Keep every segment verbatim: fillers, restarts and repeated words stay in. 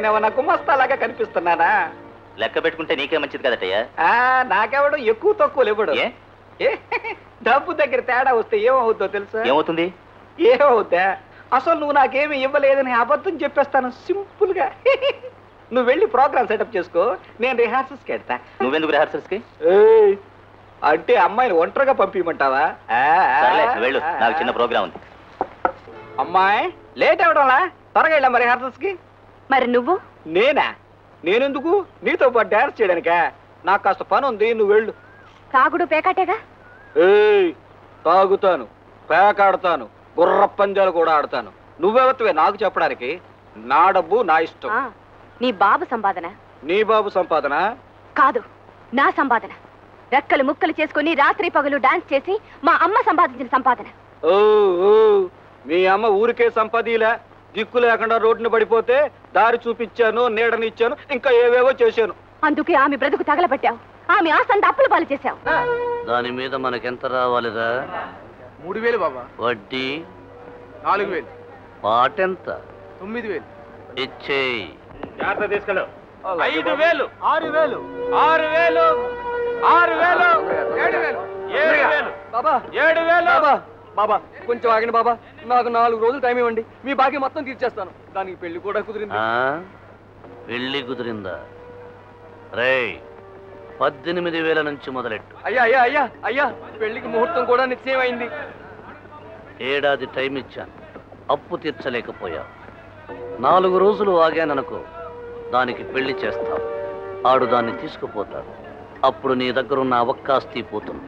నేనేమన్నా గుమస్తాలాగా కనిపిస్తున్నానా? లెక్క పెట్టుకుంటే నీకే మంచిది కదటయ్యా. నాకెవడు ఎక్కువ తక్కువలు ఇవ్వడు. డబ్బు దగ్గర తేడా వస్తే ఏమవుద్దో తెలుసా? ఏమవుతుంది? ఏమవుద్దా? అసలు నువ్వు నాకేమి ఇవ్వలేదని అబద్ధం చెప్పేస్తాను సింపుల్ గా. నువ్వు వెళ్ళి ప్రోగ్రామ్ సెటప్ చేసుకో, నేను రిహార్సల్స్ కి వెళ్తా. నువ్వెందుకు రిహార్సల్స్ కి? అంటే అమ్మాయిని ఒంటరిగా పంపించమంటావా? వెళ్ళు, నాకు చిన్న ప్రోగ్రామ్ ఉంది. అమ్మాయి లేట్ అవడంలా, త్వరగా వెళ్ళా మరి రిహార్సల్స్ కి. మరి నువ్వు? నేనా? నేనెందుకు? నీతో పాటు డాన్స్ చేయడానికా? నాకు కాస్త పని ఉంది, నువ్వు వెళ్ళు. తాగుడు పేకాటేగా? ఏయ్, తాగుతాను, పేకాడతాను, గుర్ర పంజాలు కూడా ఆడతాను. నువ్వెవత్తువే నాకు చెప్పడానికి? నా డబ్బు నా ఇష్టం. నీ బాబు సంపాదన. నీ బాబు సంపాదన కాదు, నా సంపాదన. రెక్కలు ముక్కలు చేసుకుని రాత్రి పగలు డాన్స్ చేసి మా అమ్మ సంపాదించిన సంపాదన. ఓ మీ అమ్మ ఊరికే సంపాదీలా, దిక్కు లేకుండా రోడ్డును పడిపోతే దారి చూపించాను, నీడనిచ్చాను, ఇంకా ఏవేవో చేశాను. అందుకే ఆమె బ్రతుకు తగలబెట్టావు, ఆమె ఆస్తంత అప్పులు పాలు చేశావు. దాని మీద మనకెంత రావాలిరా? మూడు వేలు బాబా. వడ్డీ నాలుగు వేలు. పాటెంత? తొమ్మిది వేలు. ఇచ్చేయి. జాగ్రత్త తీసుకెళ్ళు. ఐదు వేలు. ఆరు వేలు. ఆరు వేలు. ఆరు వేలు. ఏడు వేలు. ఏడు వేలు. బాబా ఏడు వేలు. బాబా బాబా కొంచెం ఆగండి బాబా, నాకు నాలుగు రోజులు టైం ఇవ్వండి, మీ బాకీ మొత్తం తీర్చేస్తాను. దానికి పెళ్లి కూడా కుదిరింది. పెళ్లి కుదిరిందా? రేయ్, పద్దెనిమిది వేల నుంచి మొదలెట్టు. అయ్యా అయ్యా అయ్యా అయ్యా పెళ్లికి ముహూర్తం కూడా నిశ్చయమైంది. ఏడాది టైం ఇచ్చాను, అప్పు తీర్చలేకపోయావు. నాలుగు రోజులు ఆగాననుకో, దానికి పెళ్లి చేస్తావు. ఆడు దాన్ని తీసుకుపోతాడు. అప్పుడు నీ దగ్గరున్న అవకాశం పోతుంది.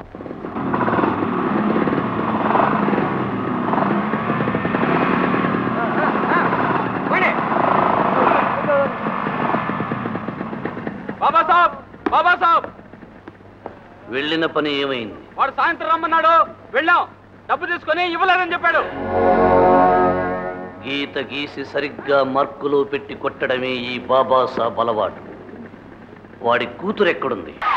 బాబా సాబ్, బాబా సాబ్, వెళ్ళిన పని ఏమైంది? వాడు సాయంత్రం రమ్మన్నాడు, వెళ్ళాం. డబ్బు తీసుకొని ఇవ్వలేదని చెప్పాడు. గీత గీసి సరిగ్గా మార్కులు పెట్టి కొట్టడమే ఈ బాబాసాబ్ అలవాటు. వాడి కూతురు ఎక్కడుంది?